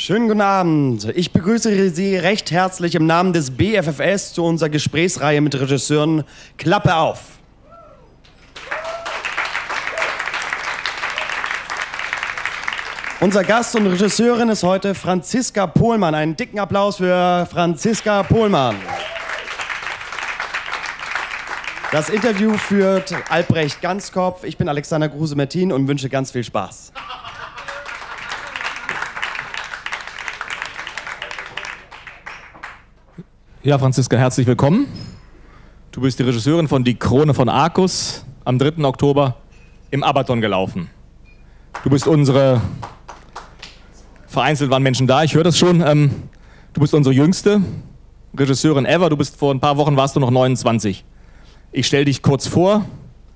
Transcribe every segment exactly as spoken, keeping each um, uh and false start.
Schönen guten Abend. Ich begrüße Sie recht herzlich im Namen des B F F S zu unserer Gesprächsreihe mit Regisseuren Klappe auf. Unser Gast und Regisseurin ist heute Franziska Pohlmann. Einen dicken Applaus für Franziska Pohlmann. Das Interview führt Albrecht Ganzkopf. Ich bin Alexander Gruse-Mertin und wünsche ganz viel Spaß. Ja, Franziska, herzlich willkommen. Du bist die Regisseurin von Die Krone von Arcus, am dritten Oktober im Abaton gelaufen. Du bist unsere, vereinzelt waren Menschen da, ich höre das schon, ähm, du bist unsere jüngste Regisseurin ever. Du bist vor ein paar Wochen, warst du noch neunundzwanzig. Ich stelle dich kurz vor,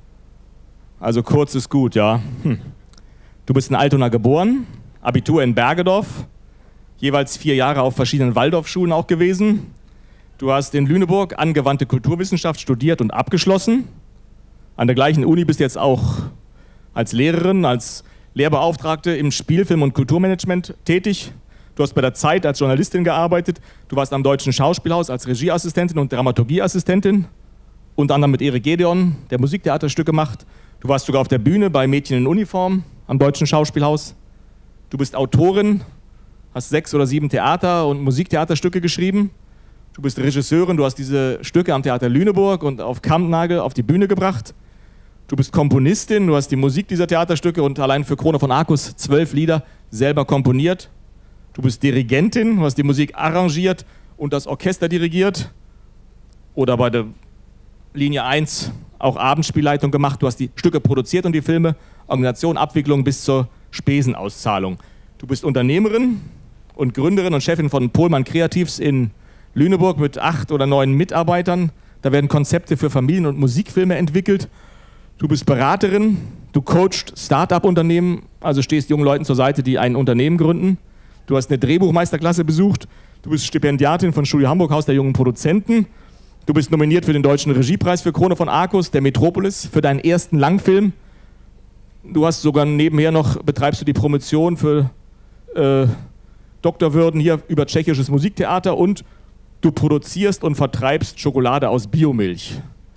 also kurz ist gut, ja. Hm. Du bist in Altona geboren, Abitur in Bergedorf, jeweils vier Jahre auf verschiedenen Waldorfschulen auch gewesen. Du hast in Lüneburg angewandte Kulturwissenschaft studiert und abgeschlossen. An der gleichen Uni bist du jetzt auch als Lehrerin, als Lehrbeauftragte im Spielfilm- und Kulturmanagement tätig. Du hast bei der Zeit als Journalistin gearbeitet. Du warst am Deutschen Schauspielhaus als Regieassistentin und Dramaturgieassistentin. Unter anderem mit Erik Gedeon, der Musiktheaterstücke macht. Du warst sogar auf der Bühne bei Mädchen in Uniform am Deutschen Schauspielhaus. Du bist Autorin, hast sechs oder sieben Theater- und Musiktheaterstücke geschrieben. Du bist Regisseurin, du hast diese Stücke am Theater Lüneburg und auf Kampnagel auf die Bühne gebracht. Du bist Komponistin, du hast die Musik dieser Theaterstücke und allein für Krone von Arcus zwölf Lieder selber komponiert. Du bist Dirigentin, du hast die Musik arrangiert und das Orchester dirigiert. Oder bei der Linie eins auch Abendspielleitung gemacht. Du hast die Stücke produziert und die Filme, Organisation, Abwicklung bis zur Spesenauszahlung. Du bist Unternehmerin und Gründerin und Chefin von Pohlmann Creatives in Lüneburg mit acht oder neun Mitarbeitern. Da werden Konzepte für Familien- und Musikfilme entwickelt. Du bist Beraterin, du coachst Start-up-Unternehmen, also stehst jungen Leuten zur Seite, die ein Unternehmen gründen. Du hast eine Drehbuchmeisterklasse besucht. Du bist Stipendiatin von Studio Hamburg, Haus der jungen Produzenten. Du bist nominiert für den Deutschen Regiepreis für Krone von Arcus, der Metropolis, für deinen ersten Langfilm. Du hast sogar nebenher noch, betreibst du die Promotion für äh, Doktorwürden hier über tschechisches Musiktheater und du produzierst und vertreibst Schokolade aus Biomilch.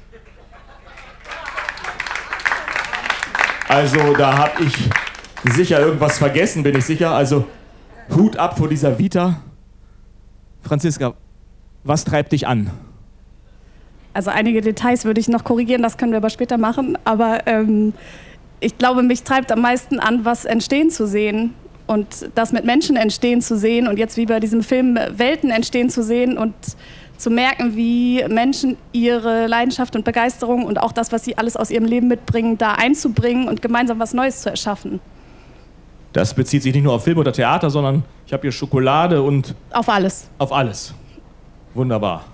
Also da habe ich sicher irgendwas vergessen, bin ich sicher. Also Hut ab vor dieser Vita. Franziska, was treibt dich an? Also einige Details würde ich noch korrigieren, das können wir aber später machen. Aber ähm, ich glaube, mich treibt am meisten an, was entstehen zu sehen. Und das mit Menschen entstehen zu sehen und jetzt wie bei diesem Film Welten entstehen zu sehen und zu merken, wie Menschen ihre Leidenschaft und Begeisterung und auch das, was sie alles aus ihrem Leben mitbringen, da einzubringen und gemeinsam was Neues zu erschaffen. Das bezieht sich nicht nur auf Film oder Theater, sondern ich habe hier Schokolade und... Auf alles. Auf alles. Wunderbar.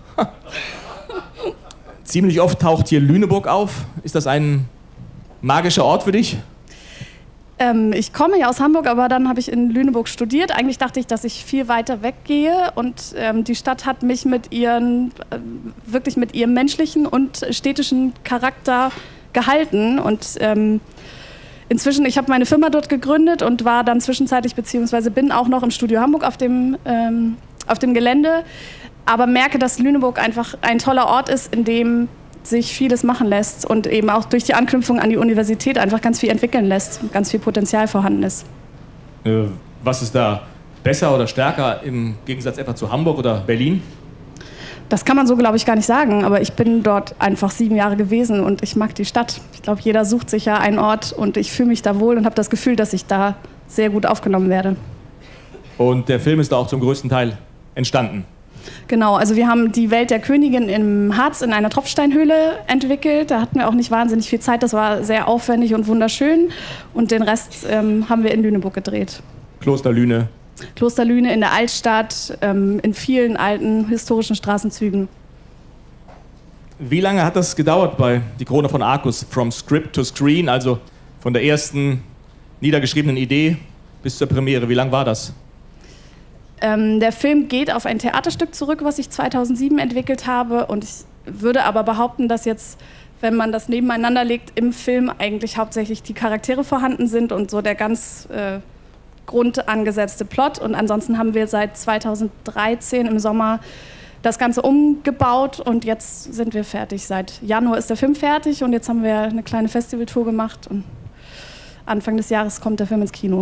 Ziemlich oft taucht hier Lüneburg auf. Ist das ein magischer Ort für dich? Ähm, ich komme ja aus Hamburg, aber dann habe ich in Lüneburg studiert. Eigentlich dachte ich, dass ich viel weiter weggehe und ähm, die Stadt hat mich mit ihren, äh, wirklich mit ihrem menschlichen und städtischen Charakter gehalten und ähm, inzwischen, ich habe meine Firma dort gegründet und war dann zwischenzeitlich, beziehungsweise bin auch noch im Studio Hamburg auf dem, ähm, auf dem Gelände, aber merke, dass Lüneburg einfach ein toller Ort ist, in dem sich vieles machen lässt und eben auch durch die Anknüpfung an die Universität einfach ganz viel entwickeln lässt, ganz viel Potenzial vorhanden ist. Äh, was ist da besser oder stärker im Gegensatz etwa zu Hamburg oder Berlin? Das kann man so, glaube ich, gar nicht sagen, aber ich bin dort einfach sieben Jahre gewesen und ich mag die Stadt. Ich glaube, jeder sucht sich ja einen Ort und ich fühle mich da wohl und habe das Gefühl, dass ich da sehr gut aufgenommen werde. Und der Film ist da auch zum größten Teil entstanden? Genau, also wir haben die Welt der Königin im Harz in einer Tropfsteinhöhle entwickelt. Da hatten wir auch nicht wahnsinnig viel Zeit, das war sehr aufwendig und wunderschön. Und den Rest ähm, haben wir in Lüneburg gedreht. Kloster Lüne. Kloster Lüne in der Altstadt, ähm, in vielen alten historischen Straßenzügen. Wie lange hat das gedauert bei Die Krone von Arcus, from script to screen, also von der ersten niedergeschriebenen Idee bis zur Premiere? Wie lang war das? Ähm, der Film geht auf ein Theaterstück zurück, was ich zweitausendsieben entwickelt habe. Und ich würde aber behaupten, dass jetzt, wenn man das nebeneinander legt, im Film eigentlich hauptsächlich die Charaktere vorhanden sind und so der ganz äh, grundangesetzte Plot. Und ansonsten haben wir seit zweitausenddreizehn im Sommer das Ganze umgebaut und jetzt sind wir fertig. Seit Januar ist der Film fertig und jetzt haben wir eine kleine Festivaltour gemacht und Anfang des Jahres kommt der Film ins Kino.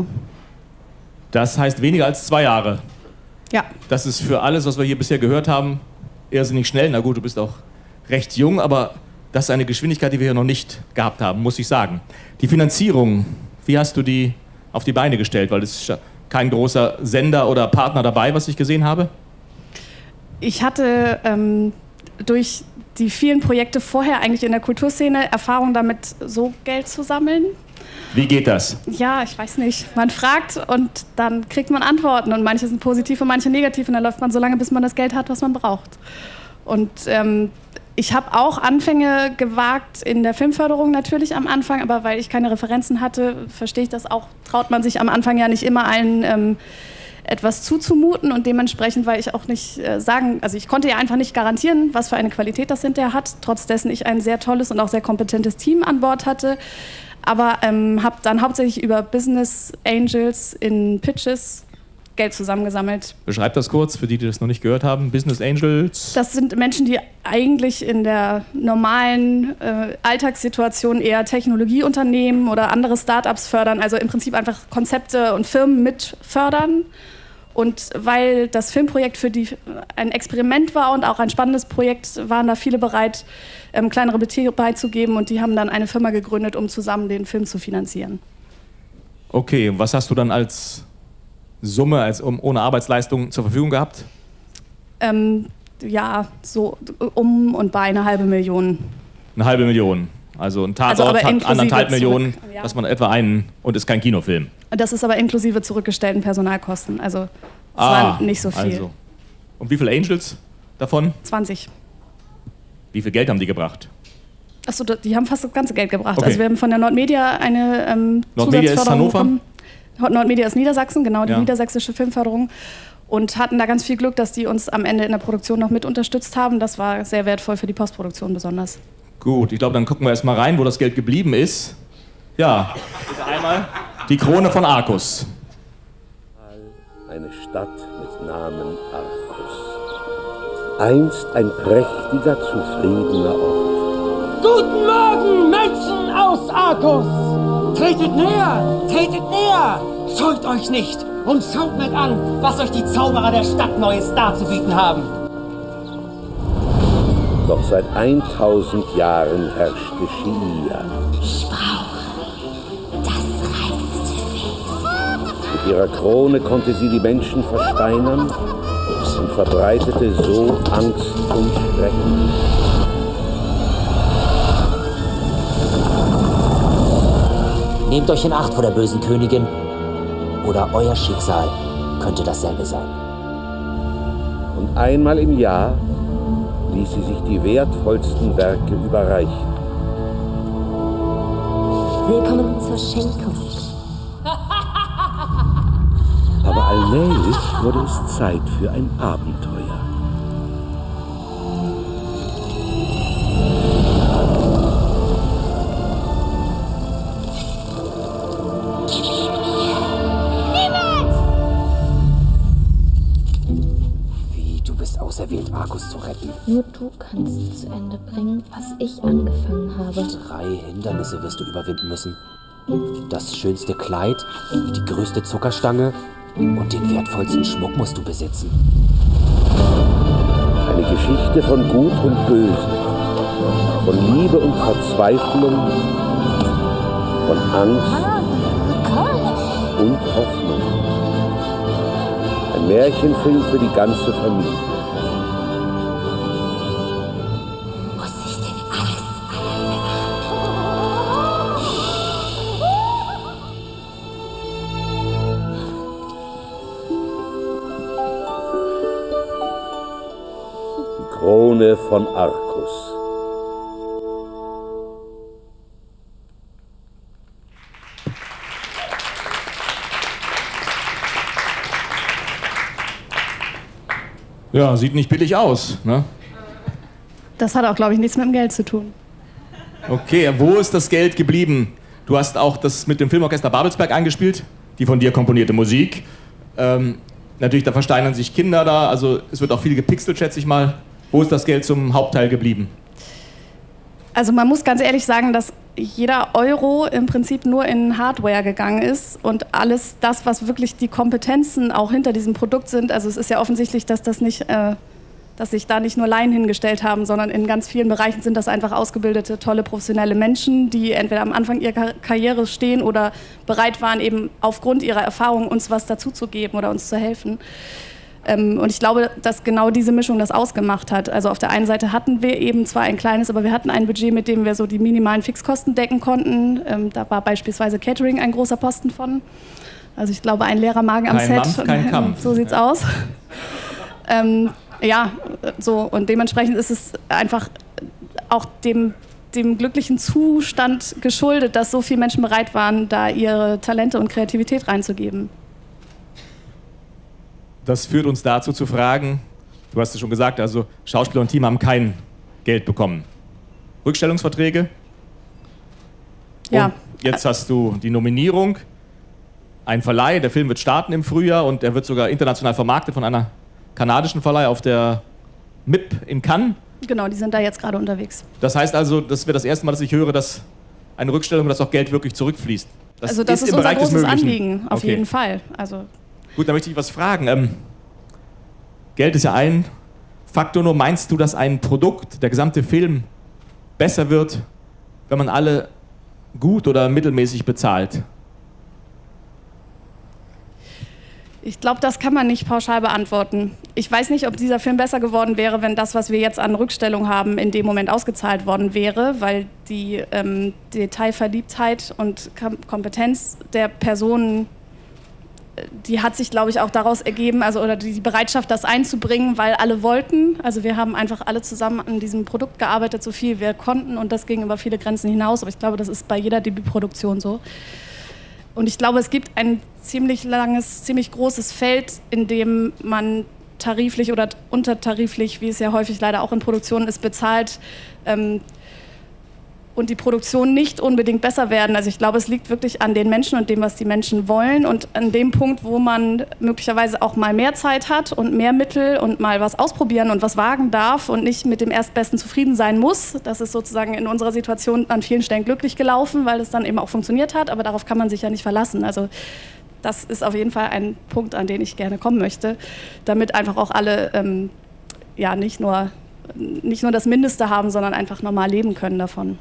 Das heißt weniger als zwei Jahre. Ja. Das ist für alles, was wir hier bisher gehört haben, irrsinnig schnell. Na gut, du bist auch recht jung, aber das ist eine Geschwindigkeit, die wir hier noch nicht gehabt haben, muss ich sagen. Die Finanzierung, wie hast du die auf die Beine gestellt? Weil es ist kein großer Sender oder Partner dabei, was ich gesehen habe. Ich hatte ähm, durch die vielen Projekte vorher eigentlich in der Kulturszene Erfahrung damit, so Geld zu sammeln. Wie geht das? Ja, ich weiß nicht. Man fragt und dann kriegt man Antworten und manche sind positiv und manche negativ und dann läuft man so lange, bis man das Geld hat, was man braucht. Und ähm, ich habe auch Anfänge gewagt in der Filmförderung natürlich am Anfang, aber weil ich keine Referenzen hatte, verstehe ich das auch, traut man sich am Anfang ja nicht immer allen ähm, etwas zuzumuten und dementsprechend, weil ich auch nicht äh, sagen, also ich konnte ja einfach nicht garantieren, was für eine Qualität das hinterher hat, trotz dessen ich ein sehr tolles und auch sehr kompetentes Team an Bord hatte, aber ähm, habe dann hauptsächlich über Business Angels in Pitches Geld zusammengesammelt. Beschreib das kurz, für die, die das noch nicht gehört haben. Business Angels? Das sind Menschen, die eigentlich in der normalen äh, Alltagssituation eher Technologieunternehmen oder andere Startups fördern, also im Prinzip einfach Konzepte und Firmen mit fördern. Und weil das Filmprojekt für die ein Experiment war und auch ein spannendes Projekt, waren da viele bereit, ähm, kleinere Beträge beizugeben und die haben dann eine Firma gegründet, um zusammen den Film zu finanzieren. Okay, und was hast du dann als Summe, als um, ohne Arbeitsleistung zur Verfügung gehabt? Ähm, ja, so um und bei eine halbe Million. Eine halbe Million. Also ein Tatort also hat anderthalb Millionen, zurück, ja. dass man etwa einen und ist kein Kinofilm. Das ist aber inklusive zurückgestellten Personalkosten. Also es ah, war nicht so viel. Also. Und wie viele Angels davon? zwanzig. Wie viel Geld haben die gebracht? Achso, die haben fast das ganze Geld gebracht. Okay. Also wir haben von der Nordmedia eine ähm, Nordmedia ist Zusatzförderung Hannover? bekommen. Nordmedia ist Niedersachsen, genau, die ja. niedersächsische Filmförderung. Und hatten da ganz viel Glück, dass die uns am Ende in der Produktion noch mit unterstützt haben. Das war sehr wertvoll für die Postproduktion besonders. Gut, ich glaube, dann gucken wir erst mal rein, wo das Geld geblieben ist. Ja, bitte einmal die Krone von Arcus. Eine Stadt mit Namen Arcus. Einst ein prächtiger, zufriedener Ort. Guten Morgen, Menschen aus Arcus! Tretet näher, tretet näher! Scheut euch nicht und schaut mit an, was euch die Zauberer der Stadt Neues darzubieten haben. Doch seit tausend Jahren herrschte Shia. Ich brauche das reinste Wesen. Mit ihrer Krone konnte sie die Menschen versteinern und verbreitete so Angst und Schrecken. Nehmt euch in Acht vor der bösen Königin, oder euer Schicksal könnte dasselbe sein. Und einmal im Jahr ließ sie sich die wertvollsten Werke überreichen. Willkommen zur Schenkung. Aber allmählich wurde es Zeit für ein Abenteuer. Auserwählt, Arcus zu retten. Nur du kannst zu Ende bringen, was ich angefangen habe. Drei Hindernisse wirst du überwinden müssen. Das schönste Kleid, die größte Zuckerstange und den wertvollsten Schmuck musst du besitzen. Eine Geschichte von Gut und Böse, von Liebe und Verzweiflung, von Angst und Hoffnung. Ein Märchenfilm für die ganze Familie. Krone von Arcus. Ja, sieht nicht billig aus, ne? Das hat auch, glaube ich, nichts mit dem Geld zu tun. Okay, wo ist das Geld geblieben? Du hast auch das mit dem Filmorchester Babelsberg eingespielt? die von dir komponierte Musik. Ähm, natürlich, da versteinern sich Kinder da, also es wird auch viel gepixelt, schätze ich mal. Wo ist das Geld zum Hauptteil geblieben? Also man muss ganz ehrlich sagen, dass jeder Euro im Prinzip nur in Hardware gegangen ist und alles das, was wirklich die Kompetenzen auch hinter diesem Produkt sind, also es ist ja offensichtlich, dass das nicht, äh, dass sich da nicht nur Laien hingestellt haben, sondern in ganz vielen Bereichen sind das einfach ausgebildete, tolle, professionelle Menschen, die entweder am Anfang ihrer Kar- Karriere stehen oder bereit waren, eben aufgrund ihrer Erfahrung uns was dazuzugeben oder uns zu helfen. Ähm, und ich glaube, dass genau diese Mischung das ausgemacht hat. Also auf der einen Seite hatten wir eben zwar ein kleines, aber wir hatten ein Budget, mit dem wir so die minimalen Fixkosten decken konnten. Ähm, da war beispielsweise Catering ein großer Posten von. Also ich glaube, ein leerer Magen am Kein Set. Mampf, kein Kampf. So sieht's aus. ähm, ja, so und dementsprechend ist es einfach auch dem, dem glücklichen Zustand geschuldet, dass so viele Menschen bereit waren, da ihre Talente und Kreativität reinzugeben. Das führt uns dazu zu fragen, du hast es schon gesagt, also Schauspieler und Team haben kein Geld bekommen. Rückstellungsverträge? Ja. Und jetzt hast du die Nominierung, ein Verleih, der Film wird starten im Frühjahr und er wird sogar international vermarktet von einer kanadischen Verleih auf der M I P in Cannes. Genau, die sind da jetzt gerade unterwegs. Das heißt also, das wäre das erste Mal, dass ich höre, dass eine Rückstellung, dass auch Geld wirklich zurückfließt. Das also das ist, im unser Bereich des großes Möglichen. Anliegen, auf Okay. jeden Fall. Also Gut, da möchte ich was fragen. Ähm, Geld ist ja ein Faktor, nur meinst du, dass ein Produkt, der gesamte Film, besser wird, wenn man alle gut oder mittelmäßig bezahlt? ich glaube, das kann man nicht pauschal beantworten. Ich weiß nicht, ob dieser Film besser geworden wäre, wenn das, was wir jetzt an Rückstellung haben, in dem Moment ausgezahlt worden wäre, weil die ähm, Detailverliebtheit und Kom- Kompetenz der Personen, die hat sich, glaube ich, auch daraus ergeben, also oder die Bereitschaft, das einzubringen, weil alle wollten. Also wir haben einfach alle zusammen an diesem Produkt gearbeitet, so viel wir konnten, und das ging über viele Grenzen hinaus. Aber ich glaube, das ist bei jeder Debütproduktion so. Und ich glaube, es gibt ein ziemlich langes, ziemlich großes Feld, in dem man tariflich oder untertariflich, wie es ja häufig leider auch in Produktionen ist, bezahlt, ähm, und die Produktionen nicht unbedingt besser werden. Also ich glaube, es liegt wirklich an den Menschen und dem, was die Menschen wollen, und an dem Punkt, wo man möglicherweise auch mal mehr Zeit hat und mehr Mittel und mal was ausprobieren und was wagen darf und nicht mit dem Erstbesten zufrieden sein muss. Das ist sozusagen in unserer Situation an vielen Stellen glücklich gelaufen, weil es dann eben auch funktioniert hat, aber darauf kann man sich ja nicht verlassen. Also das ist auf jeden Fall ein Punkt, an den ich gerne kommen möchte, damit einfach auch alle ähm, ja, nicht nur, nicht nur das Mindeste haben, sondern einfach normal leben können davon.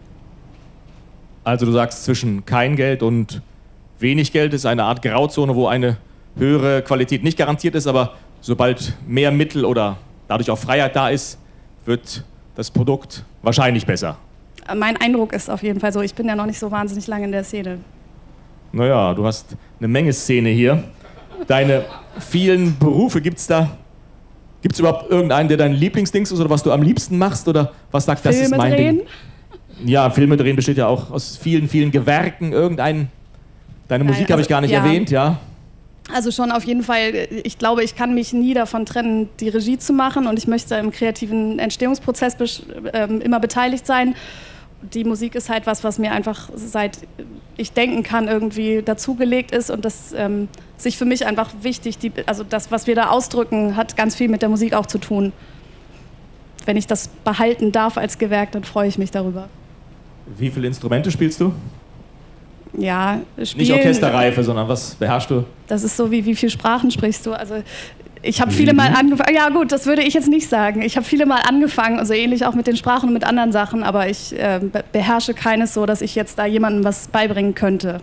Also du sagst, zwischen kein Geld und wenig Geld ist eine Art Grauzone, wo eine höhere Qualität nicht garantiert ist, aber sobald mehr Mittel oder dadurch auch Freiheit da ist, wird das Produkt wahrscheinlich besser. Mein Eindruck ist auf jeden Fall so. Ich bin ja noch nicht so wahnsinnig lange in der Szene. Naja, du hast eine Menge Szene hier. Deine vielen Berufe, gibt es da, gibt es überhaupt irgendeinen, der dein Lieblingsdings ist oder was du am liebsten machst, oder was sagt, das Filme ist mein drehen? Ding? Ja, Filme drehen besteht ja auch aus vielen, vielen Gewerken. Irgendein, deine Musik also, habe ich gar nicht ja. erwähnt, ja. Also schon auf jeden Fall, ich glaube, ich kann mich nie davon trennen, die Regie zu machen, und ich möchte im kreativen Entstehungsprozess besch- ähm, immer beteiligt sein. Die Musik ist halt was, was mir einfach seit ich denken kann irgendwie dazugelegt ist, und das ähm, sich für mich einfach wichtig, die, also das, was wir da ausdrücken, hat ganz viel mit der Musik auch zu tun. Wenn ich das behalten darf als Gewerk, dann freue ich mich darüber. Wie viele Instrumente spielst du? Ja, spielen. Nicht Orchesterreife, sondern was beherrschst du? Das ist so, wie wie viele Sprachen sprichst du? Also ich habe viele Mal angefangen, ja gut, das würde ich jetzt nicht sagen. Ich habe viele Mal angefangen, also ähnlich auch mit den Sprachen und mit anderen Sachen, aber ich äh, be- beherrsche keines so, dass ich jetzt da jemandem was beibringen könnte.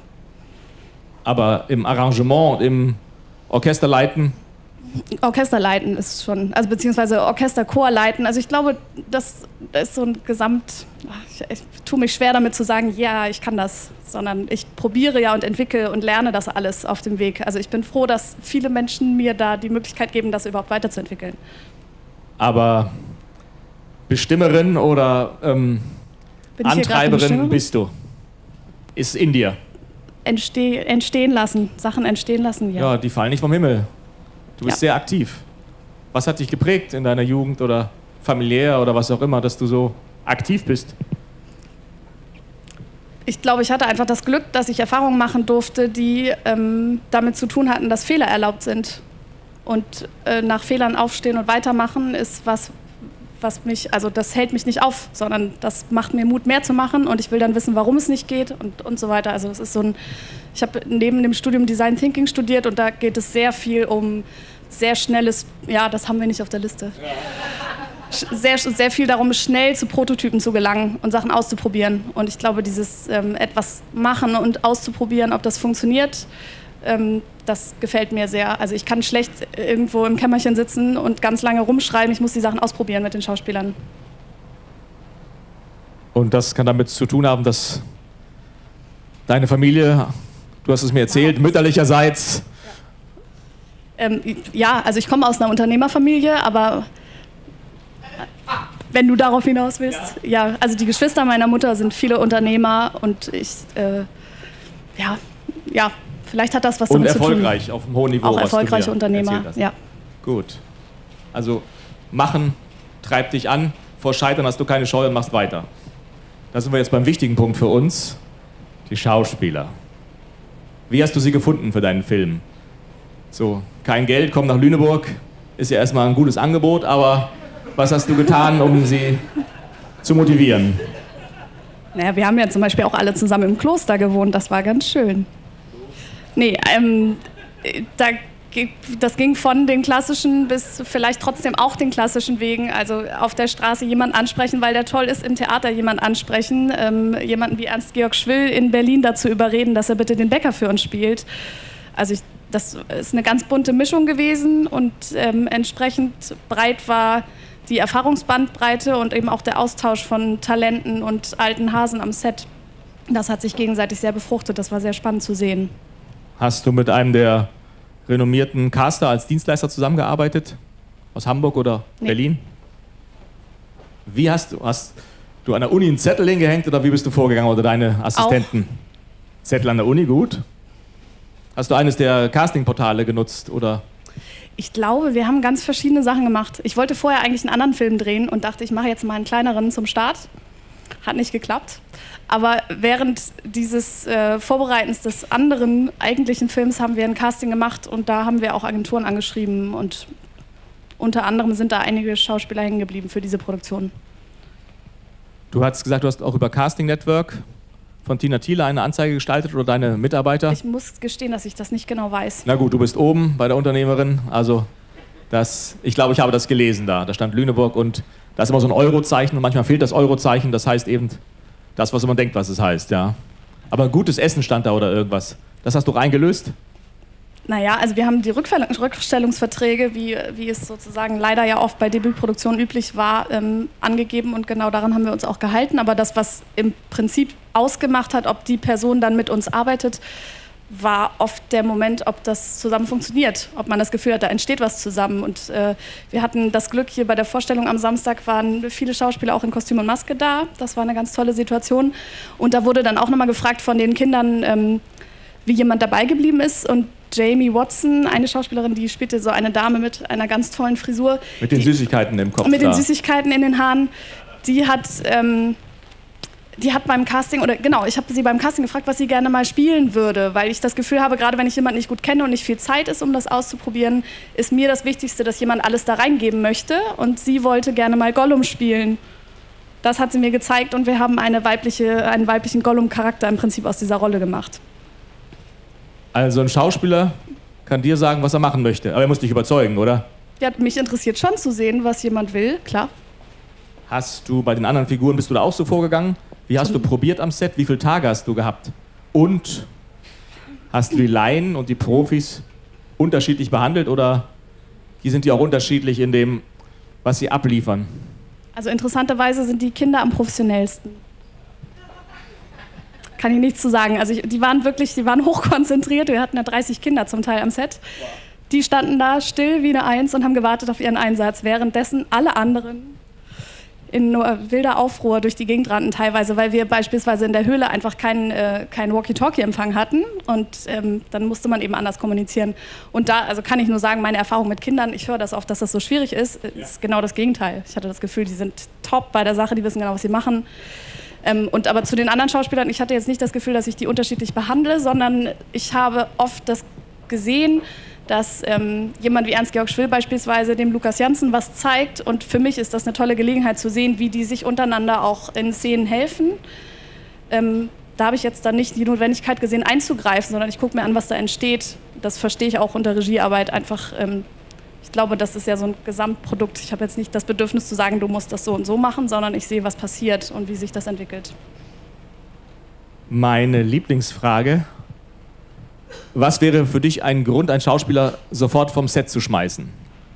Aber im Arrangement, im Orchesterleiten? Orchesterleiten ist schon, also beziehungsweise Orchesterchor leiten. Also ich glaube, das, das ist so ein Gesamt, ich, ich tue mich schwer damit zu sagen, ja, ich kann das, sondern ich probiere ja und entwickle und lerne das alles auf dem Weg. Also ich bin froh, dass viele Menschen mir da die Möglichkeit geben, das überhaupt weiterzuentwickeln. Aber Bestimmerin oder ähm, Bin ich hier gerade eine Antreiberin Bestimmerin? bist du? Ist in dir? Entsteh, entstehen lassen, Sachen entstehen lassen, ja. Ja, die fallen nicht vom Himmel. Du bist Ja. sehr aktiv. Was hat dich geprägt in deiner Jugend oder familiär oder was auch immer, dass du so aktiv bist? Ich glaube, ich hatte einfach das Glück, dass ich Erfahrungen machen durfte, die ähm, damit zu tun hatten, dass Fehler erlaubt sind. Und äh, nach Fehlern aufstehen und weitermachen ist was, was mich, also das hält mich nicht auf, sondern das macht mir Mut, mehr zu machen, und ich will dann wissen, warum es nicht geht und, und so weiter. Also es ist so ein, ich habe neben dem Studium Design Thinking studiert, und da geht es sehr viel um sehr schnelles, ja, das haben wir nicht auf der Liste. Sehr, sehr viel darum, schnell zu Prototypen zu gelangen und Sachen auszuprobieren. Und ich glaube, dieses ähm, etwas machen und auszuprobieren, ob das funktioniert, ähm, das gefällt mir sehr. Also ich kann schlecht irgendwo im Kämmerchen sitzen und ganz lange rumschreiben. Ich muss die Sachen ausprobieren mit den Schauspielern. Und das kann damit zu tun haben, dass deine Familie, du hast es mir erzählt, mütterlicherseits... Ähm, ja, also ich komme aus einer Unternehmerfamilie, aber... Wenn du darauf hinaus willst. Ja. ja, also die Geschwister meiner Mutter sind viele Unternehmer, und ich, äh, ja, ja, vielleicht hat das was damit zu tun. Und erfolgreich, auf einem hohen Niveau. Auch erfolgreiche Unternehmer, ja. Gut. Also machen treibt dich an, vor Scheitern hast du keine Scheu und machst weiter. Da sind wir jetzt beim wichtigen Punkt für uns, die Schauspieler. Wie hast du sie gefunden für deinen Film? So, kein Geld, komm nach Lüneburg, ist ja erstmal ein gutes Angebot, aber... Was hast du getan, um sie zu motivieren? Naja, wir haben ja zum Beispiel auch alle zusammen im Kloster gewohnt, das war ganz schön. Nee, ähm, da, das ging von den klassischen bis vielleicht trotzdem auch den klassischen Wegen. Also auf der Straße jemanden ansprechen, weil der toll ist, im Theater jemanden ansprechen, ähm, jemanden wie Ernst-Georg Schwill in Berlin dazu überreden, dass er bitte den Bäcker für uns spielt. Also ich, das ist eine ganz bunte Mischung gewesen, und ähm, entsprechend breit war die Erfahrungsbandbreite und eben auch der Austausch von Talenten und alten Hasen am Set. Das hat sich gegenseitig sehr befruchtet. Das war sehr spannend zu sehen. Hast du mit einem der renommierten Caster als Dienstleister zusammengearbeitet? Aus Hamburg oder nee. Berlin? Wie hast du, hast du an der Uni einen Zettel hingehängt, oder wie bist du vorgegangen, oder deine Assistenten? Auch. Zettel an der Uni, gut. Hast du eines der Castingportale genutzt, oder... Ich glaube, wir haben ganz verschiedene Sachen gemacht. Ich wollte vorher eigentlich einen anderen Film drehen und dachte, ich mache jetzt mal einen kleineren zum Start. Hat nicht geklappt. Aber während dieses äh, Vorbereitens des anderen eigentlichen Films haben wir ein Casting gemacht, und da haben wir auch Agenturen angeschrieben, und unter anderem sind da einige Schauspieler hängen geblieben für diese Produktion. Du hast gesagt, du hast auch über Casting Network von Tina Thiele eine Anzeige gestaltet, oder deine Mitarbeiter? Ich muss gestehen, dass ich das nicht genau weiß. Na gut, du bist oben bei der Unternehmerin, also das, ich glaube, ich habe das gelesen da. Da stand Lüneburg, und da ist immer so ein Eurozeichen, und manchmal fehlt das Eurozeichen, das heißt eben das, was man denkt, was es heißt, ja. Aber ein gutes Essen stand da oder irgendwas. Das hast du reingelöst? Naja, also wir haben die Rückstellungsverträge, wie, wie es sozusagen leider ja oft bei Debütproduktionen üblich war, ähm, angegeben, und genau daran haben wir uns auch gehalten. Aber das, was im Prinzip ausgemacht hat, ob die Person dann mit uns arbeitet, war oft der Moment, ob das zusammen funktioniert, ob man das Gefühl hat, da entsteht was zusammen. Und äh, wir hatten das Glück, hier bei der Vorstellung am Samstag waren viele Schauspieler auch in Kostüm und Maske da. Das war eine ganz tolle Situation. Und da wurde dann auch nochmal gefragt von den Kindern, ähm, wie jemand dabei geblieben ist. Und Jamie Watson, eine Schauspielerin, die spielte so eine Dame mit einer ganz tollen Frisur. Mit den die, Süßigkeiten im Kopf. Mit da. den Süßigkeiten in den Haaren. Die hat, ähm, die hat beim Casting, oder genau, ich habe sie beim Casting gefragt, was sie gerne mal spielen würde, weil ich das Gefühl habe, gerade wenn ich jemanden nicht gut kenne und nicht viel Zeit ist, um das auszuprobieren, ist mir das Wichtigste, dass jemand alles da reingeben möchte. Und sie wollte gerne mal Gollum spielen. Das hat sie mir gezeigt, und wir haben eine weibliche, einen weiblichen Gollum-Charakter im Prinzip aus dieser Rolle gemacht. Also ein Schauspieler kann dir sagen, was er machen möchte, aber er muss dich überzeugen, oder? Ja, mich interessiert schon zu sehen, was jemand will, klar. Hast du bei den anderen Figuren, bist du da auch so vorgegangen? Wie hast du probiert am Set? Wie viele Tage hast du gehabt? Und hast du die Laien und die Profis unterschiedlich behandelt, oder die sind die auch unterschiedlich in dem, was sie abliefern? Also interessanterweise sind die Kinder am professionellsten. Kann ich nichts zu sagen. Also ich, die waren wirklich, die waren hochkonzentriert. Wir hatten ja dreißig Kinder zum Teil am Set. Die standen da still wie eine Eins und haben gewartet auf ihren Einsatz, währenddessen alle anderen in nur wilder Aufruhr durch die Gegend rannten teilweise, weil wir beispielsweise in der Höhle einfach keinen äh, kein Walkie-Talkie-Empfang hatten, und ähm, dann musste man eben anders kommunizieren. Und da, also kann ich nur sagen, meine Erfahrung mit Kindern, ich höre das oft, dass das so schwierig ist, ist genau das Gegenteil. Ich hatte das Gefühl, die sind top bei der Sache, die wissen genau, was sie machen. Ähm, und aber zu den anderen Schauspielern, ich hatte jetzt nicht das Gefühl, dass ich die unterschiedlich behandle, sondern ich habe oft das gesehen, dass ähm, jemand wie Ernst-Georg Schwill beispielsweise dem Lukas Janssen was zeigt. Und für mich ist das eine tolle Gelegenheit zu sehen, wie die sich untereinander auch in Szenen helfen. Ähm, da habe ich jetzt dann nicht die Notwendigkeit gesehen, einzugreifen, sondern ich gucke mir an, was da entsteht. Das verstehe ich auch unter Regiearbeit einfach. Ähm, ich glaube, das ist ja so ein Gesamtprodukt. Ich habe jetzt nicht das Bedürfnis zu sagen, du musst das so und so machen, sondern ich sehe, was passiert und wie sich das entwickelt. Meine Lieblingsfrage: Was wäre für dich ein Grund, einen Schauspieler sofort vom Set zu schmeißen?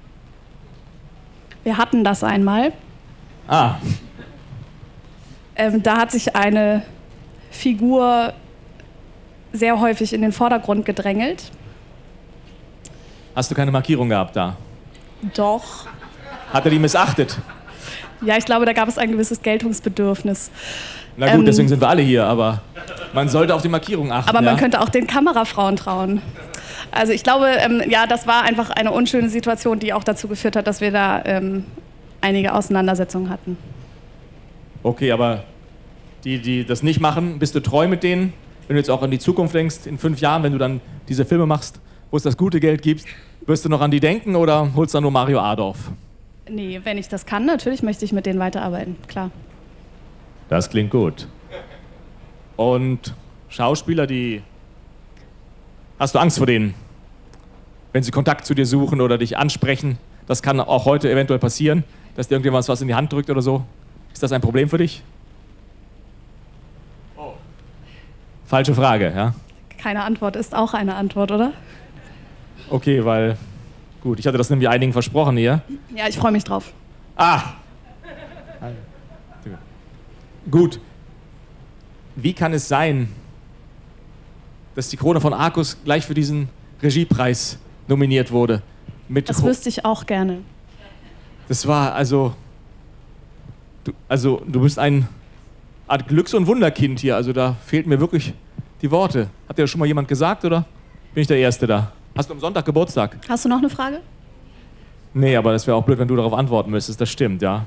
Wir hatten das einmal. Ah. Ähm, da hat sich eine Figur sehr häufig in den Vordergrund gedrängelt. Hast du keine Markierung gehabt da? Doch. Hat er die missachtet? Ja, ich glaube, da gab es ein gewisses Geltungsbedürfnis. Na gut, Ähm, deswegen sind wir alle hier, aber man sollte auf die Markierung achten. Aber man ja? könnte auch den Kamerafrauen trauen. Also ich glaube, ähm, ja, das war einfach eine unschöne Situation, die auch dazu geführt hat, dass wir da ähm, einige Auseinandersetzungen hatten. Okay, aber die, die das nicht machen, bist du treu mit denen? Wenn du jetzt auch an die Zukunft denkst, in fünf Jahren, wenn du dann diese Filme machst, wo es das gute Geld gibt, wirst du noch an die denken oder holst du dann nur Mario Adorf? Nee, wenn ich das kann, natürlich möchte ich mit denen weiterarbeiten, klar. Das klingt gut. Und Schauspieler, die... Hast du Angst vor denen? Wenn sie Kontakt zu dir suchen oder dich ansprechen, das kann auch heute eventuell passieren, dass dir irgendjemand was in die Hand drückt oder so. Ist das ein Problem für dich? Oh. Falsche Frage, ja? Keine Antwort ist auch eine Antwort, oder? Okay, weil... Gut, ich hatte das nämlich einigen versprochen hier. Ja, ich freue mich drauf. Ah! Gut. Wie kann es sein, dass die Krone von Arcus gleich für diesen Regiepreis nominiert wurde? Mit Das wüsste ich auch gerne. Das war also... Du, also, du bist ein Art Glücks- und Wunderkind hier. Also, da fehlten mir wirklich die Worte. Hat dir das schon mal jemand gesagt, oder bin ich der Erste da? Hast du am Sonntag Geburtstag? Hast du noch eine Frage? Nee, aber das wäre auch blöd, wenn du darauf antworten müsstest. Das stimmt, ja.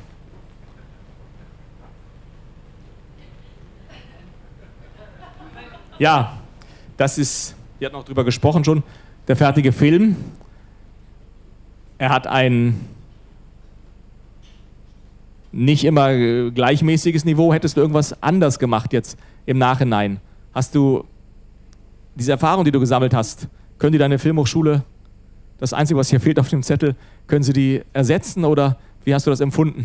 Ja, das ist, wir hatten auch drüber gesprochen schon, der fertige Film. Er hat ein nicht immer äh, gleichmäßiges Niveau. Hättest du irgendwas anders gemacht jetzt im Nachhinein? Hast du diese Erfahrung, die du gesammelt hast, können die deine Filmhochschule, das Einzige, was hier fehlt auf dem Zettel, können sie die ersetzen oder wie hast du das empfunden?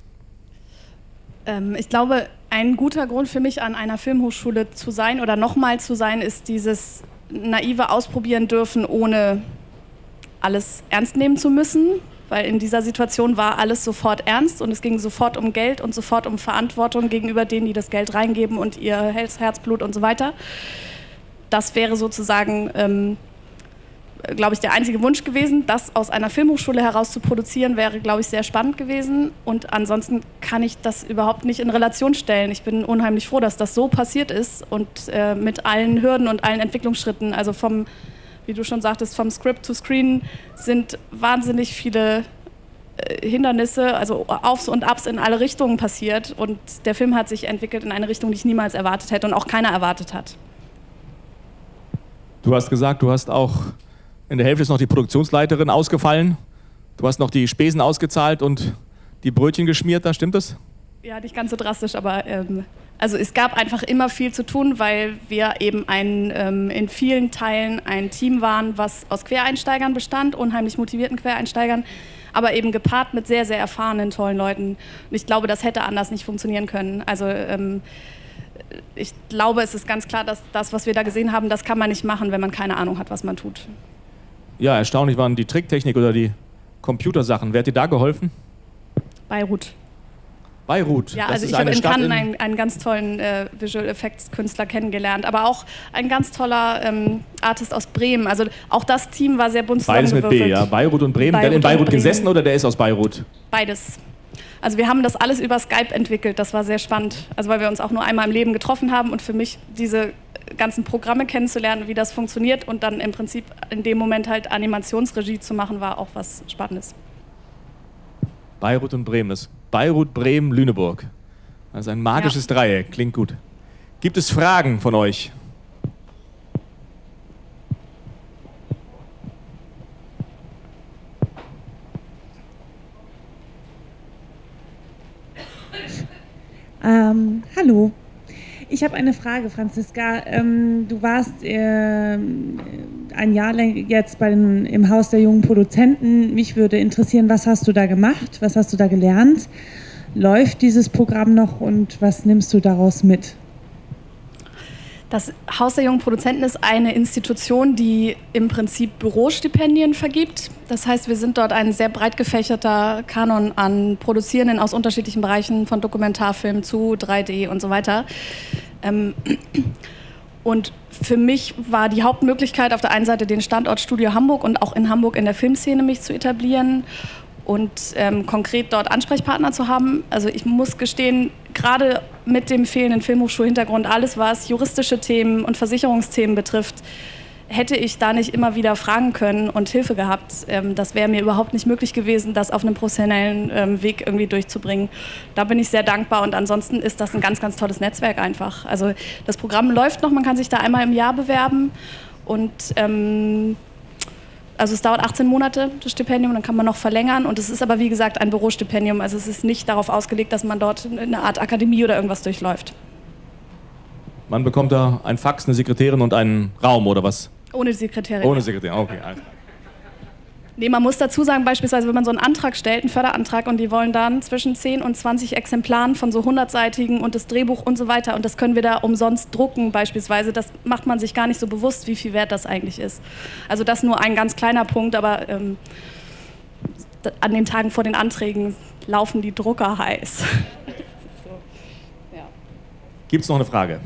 Ähm, ich glaube, ein guter Grund für mich, an einer Filmhochschule zu sein oder nochmal zu sein, ist dieses naive Ausprobieren dürfen, ohne alles ernst nehmen zu müssen. Weil in dieser Situation war alles sofort ernst und es ging sofort um Geld und sofort um Verantwortung gegenüber denen, die das Geld reingeben und ihr Herzblut und so weiter. Das wäre sozusagen, ähm, glaube ich, der einzige Wunsch gewesen. Das aus einer Filmhochschule heraus zu produzieren, wäre, glaube ich, sehr spannend gewesen. Und ansonsten kann ich das überhaupt nicht in Relation stellen. Ich bin unheimlich froh, dass das so passiert ist und äh, mit allen Hürden und allen Entwicklungsschritten, also vom, wie du schon sagtest, vom Script to Screen sind wahnsinnig viele äh, Hindernisse, also Aufs und Abs in alle Richtungen passiert. Und der Film hat sich entwickelt in eine Richtung, die ich niemals erwartet hätte und auch keiner erwartet hat. Du hast gesagt, du hast auch, in der Hälfte ist noch die Produktionsleiterin ausgefallen. Du hast noch die Spesen ausgezahlt und die Brötchen geschmiert, da stimmt das? Ja, nicht ganz so drastisch, aber ähm, also es gab einfach immer viel zu tun, weil wir eben ein, ähm, in vielen Teilen ein Team waren, was aus Quereinsteigern bestand, unheimlich motivierten Quereinsteigern, aber eben gepaart mit sehr, sehr erfahrenen, tollen Leuten. Und ich glaube, das hätte anders nicht funktionieren können. Also ähm, ich glaube, es ist ganz klar, dass das, was wir da gesehen haben, das kann man nicht machen, wenn man keine Ahnung hat, was man tut. Ja, erstaunlich waren die Tricktechnik oder die Computersachen. Wer hat dir da geholfen? Beirut. Beirut. Ja, das also ist ich habe eine in Stadt Cannes in einen, einen ganz tollen äh, Visual Effects Künstler kennengelernt, aber auch ein ganz toller ähm, Artist aus Bremen. Also auch das Team war sehr bunt Beides mit B, ja. Beirut und Bremen. Beirut der hat in Beirut und Bremen. gesessen oder der ist aus Beirut? Beides. Also wir haben das alles über Skype entwickelt, das war sehr spannend. Also weil wir uns auch nur einmal im Leben getroffen haben und für mich diese ganzen Programme kennenzulernen, wie das funktioniert und dann im Prinzip in dem Moment halt Animationsregie zu machen, war auch was Spannendes. Beirut und Bremen. Das Beirut, Bremen, Lüneburg. Also ein magisches Ja. Dreieck, klingt gut. Gibt es Fragen von euch? Ähm, hallo. Ich habe eine Frage, Franziska. Ähm, du warst ähm, ein Jahr lang jetzt bei den, im Haus der jungen Produzenten. Mich würde interessieren, was hast du da gemacht? Was hast du da gelernt? Läuft dieses Programm noch und was nimmst du daraus mit? Das Haus der jungen Produzenten ist eine Institution, die im Prinzip Bürostipendien vergibt. Das heißt, wir sind dort ein sehr breit gefächerter Kanon an Produzierenden aus unterschiedlichen Bereichen, von Dokumentarfilm zu drei D und so weiter. Ähm, und für mich war die Hauptmöglichkeit, auf der einen Seite den Standort Studio Hamburg und auch in Hamburg in der Filmszene mich zu etablieren und ähm, konkret dort Ansprechpartner zu haben. Also ich muss gestehen, gerade mit dem fehlenden Filmhochschulhintergrund, alles was juristische Themen und Versicherungsthemen betrifft, hätte ich da nicht immer wieder fragen können und Hilfe gehabt. Ähm, das wäre mir überhaupt nicht möglich gewesen, das auf einem professionellen ähm, Weg irgendwie durchzubringen. Da bin ich sehr dankbar und ansonsten ist das ein ganz, ganz tolles Netzwerk einfach. Also das Programm läuft noch, man kann sich da einmal im Jahr bewerben und ähm, also es dauert achtzehn Monate, das Stipendium, dann kann man noch verlängern und es ist aber wie gesagt ein Bürostipendium, also es ist nicht darauf ausgelegt, dass man dort eine Art Akademie oder irgendwas durchläuft. Man bekommt da ein Fax, eine Sekretärin und einen Raum oder was? Ohne Sekretärin. Ohne Sekretärin, okay. Alles. Nee, man muss dazu sagen, beispielsweise, wenn man so einen Antrag stellt, einen Förderantrag, und die wollen dann zwischen zehn und zwanzig Exemplaren von so hundertseitigen und das Drehbuch und so weiter, und das können wir da umsonst drucken beispielsweise, das macht man sich gar nicht so bewusst, wie viel wert das eigentlich ist. Also das nur ein ganz kleiner Punkt, aber ähm, an den Tagen vor den Anträgen laufen die Drucker heiß. So, ja. Gibt es noch eine Frage?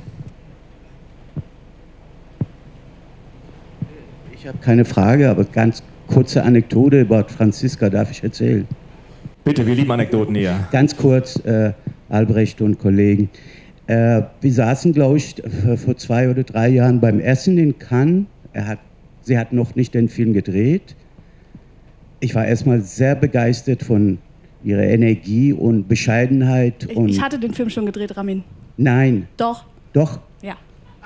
Ich habe keine Frage, aber ganz kurze Anekdote über Franziska darf ich erzählen. Bitte, wir lieben Anekdoten hier. Ganz kurz, äh, Albrecht und Kollegen. Äh, wir saßen, glaube ich, vor zwei oder drei Jahren beim Essen in Cannes. Er hat, sie hat noch nicht den Film gedreht. Ich war erstmal sehr begeistert von ihrer Energie und Bescheidenheit. Ich, und ich hatte den Film schon gedreht, Ramin. Nein. Doch. Doch? Ja.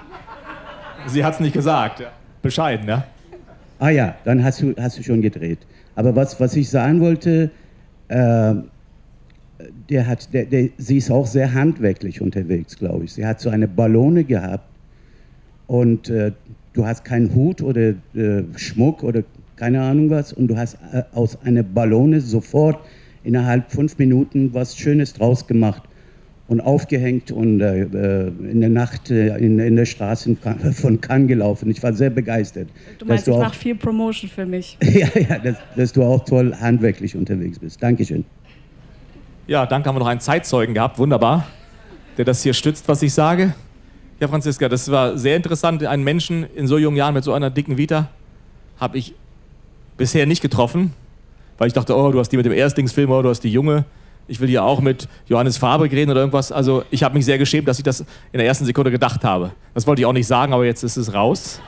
Sie hat es nicht gesagt. Bescheiden, ja? Ah ja, dann hast du, hast du schon gedreht. Aber was, was ich sagen wollte, äh, der hat, der, der, sie ist auch sehr handwerklich unterwegs, glaube ich. Sie hat so eine Ballone gehabt und äh, du hast keinen Hut oder äh, Schmuck oder keine Ahnung was und du hast äh, aus einer Ballone sofort innerhalb fünf Minuten was Schönes draus gemacht und aufgehängt und äh, in der Nacht äh, in, in der Straße von Cannes gelaufen. Ich war sehr begeistert. Du meinst, du ich auch, mache viel Promotion für mich. ja, ja, dass, dass du auch toll handwerklich unterwegs bist. Dankeschön. Ja, danke, haben wir noch einen Zeitzeugen gehabt, wunderbar, der das hier stützt, was ich sage. Ja, Franziska, das war sehr interessant. Einen Menschen in so jungen Jahren mit so einer dicken Vita habe ich bisher nicht getroffen, weil ich dachte, oh, du hast die mit dem Erstlingsfilm, oh, du hast die Junge. Ich will hier auch mit Johannes Fabrik reden oder irgendwas. Also ich habe mich sehr geschämt, dass ich das in der ersten Sekunde gedacht habe. Das wollte ich auch nicht sagen, aber jetzt ist es raus.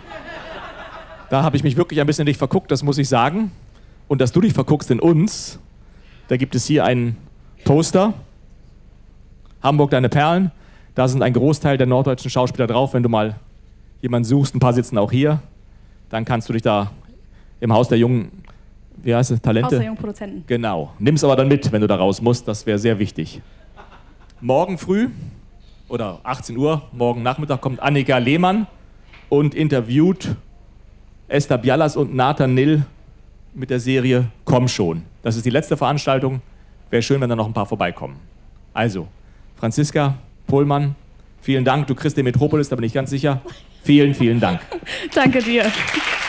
Da habe ich mich wirklich ein bisschen in dich verguckt, das muss ich sagen. Und dass du dich verguckst in uns, da gibt es hier einen Poster. Hamburg, deine Perlen. Da sind ein Großteil der norddeutschen Schauspieler drauf. Wenn du mal jemanden suchst, ein paar sitzen auch hier, dann kannst du dich da im Haus der jungen, wie heißt es, Talente? Haus der jungen Produzenten. Genau. Nimm's aber dann mit, wenn du da raus musst. Das wäre sehr wichtig. Morgen früh oder achtzehn Uhr, morgen Nachmittag kommt Annika Lehmann und interviewt Esther Bialas und Nathan Nill mit der Serie Komm schon. Das ist die letzte Veranstaltung. Wäre schön, wenn da noch ein paar vorbeikommen. Also, Franziska Pohlmann, vielen Dank. Du kriegst den Metropolis, da bin ich ganz sicher. Vielen, vielen Dank. Danke dir.